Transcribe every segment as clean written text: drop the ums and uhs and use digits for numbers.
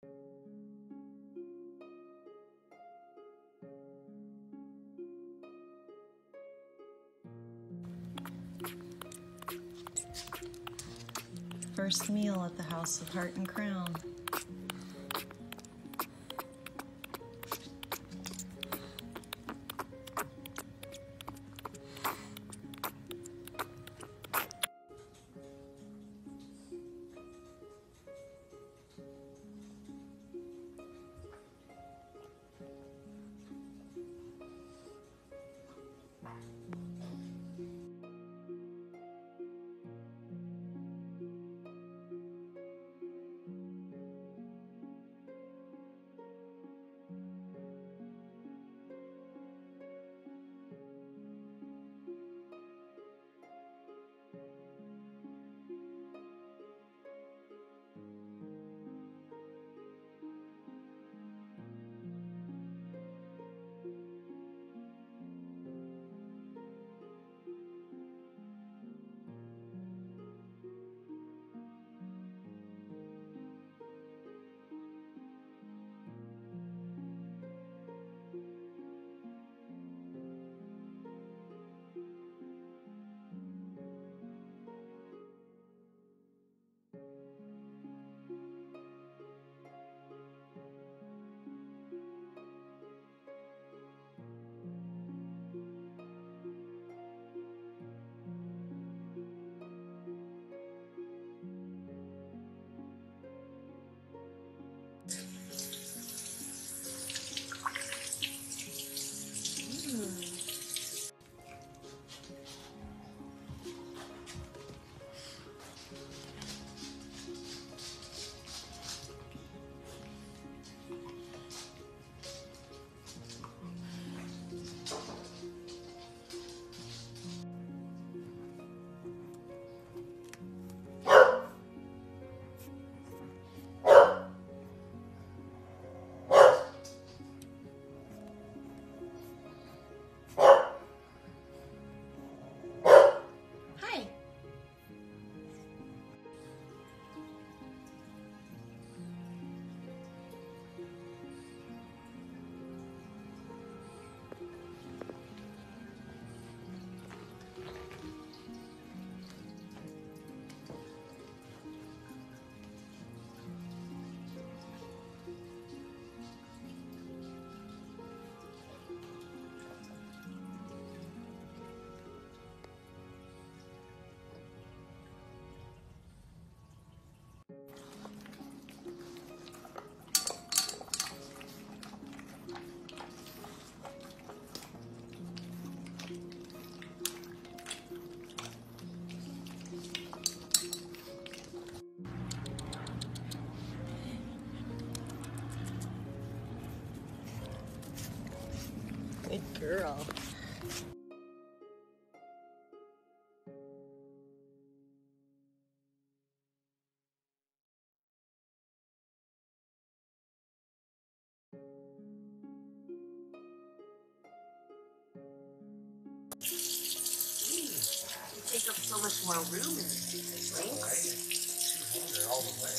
First meal at the House of Heart and Crown. Good girl. Take up so much more room in the drinks. 200 all the way.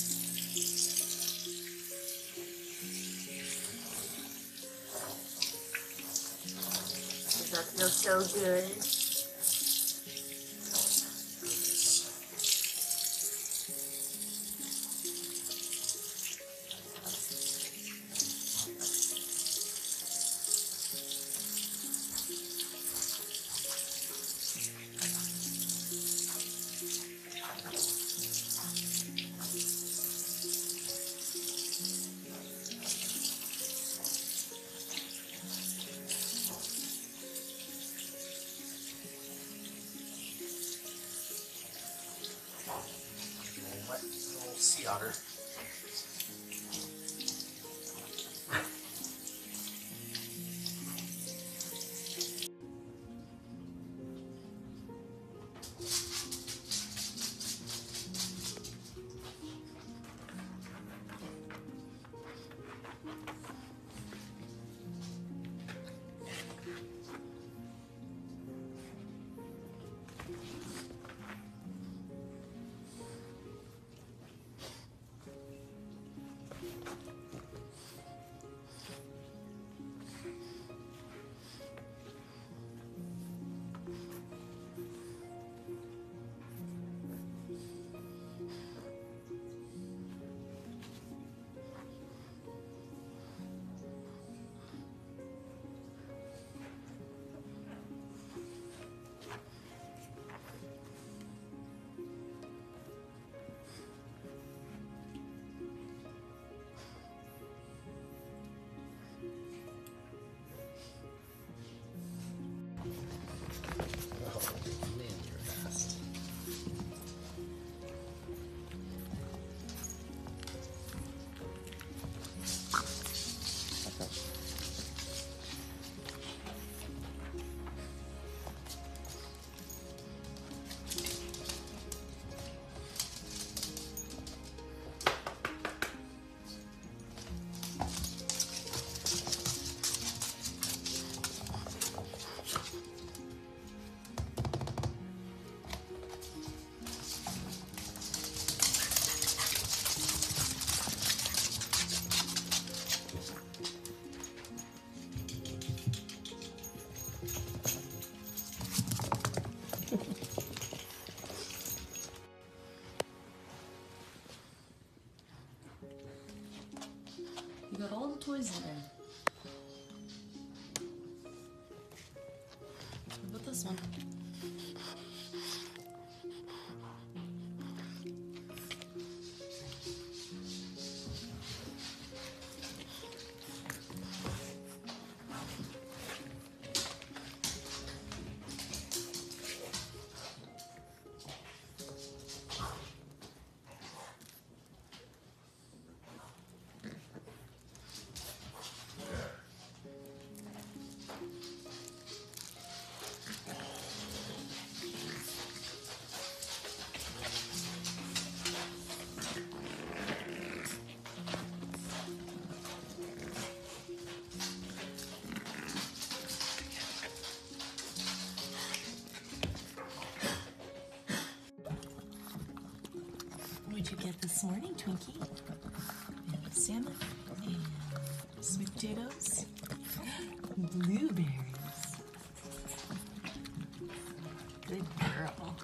Does that feel so good? Little sea otter. You got all the toys in there. What about this one? What'd you get this morning, Twinkie? We have salmon and sweet potatoes, blueberries. Good girl.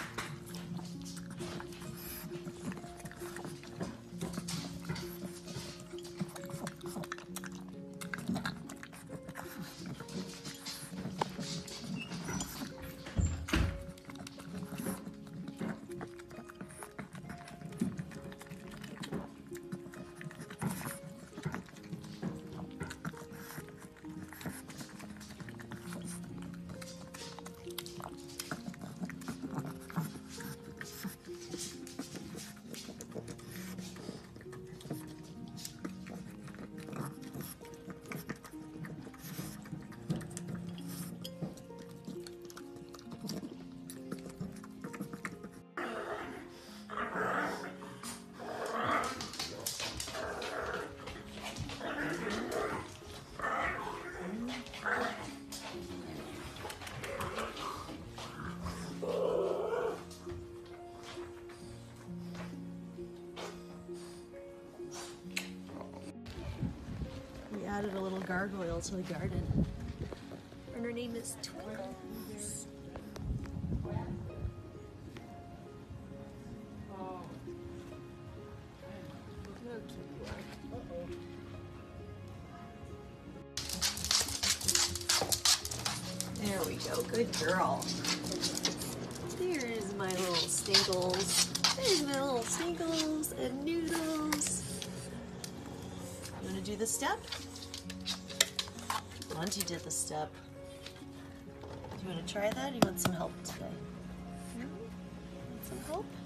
We added a little gargoyle to the garden. And her name is Twinkles. There we go, good girl. There's my little Stinkles. There's my little Stinkles and Noodles. You want to do the step? Monty did the step. Do you want to try that or do you want some help today? Want some help?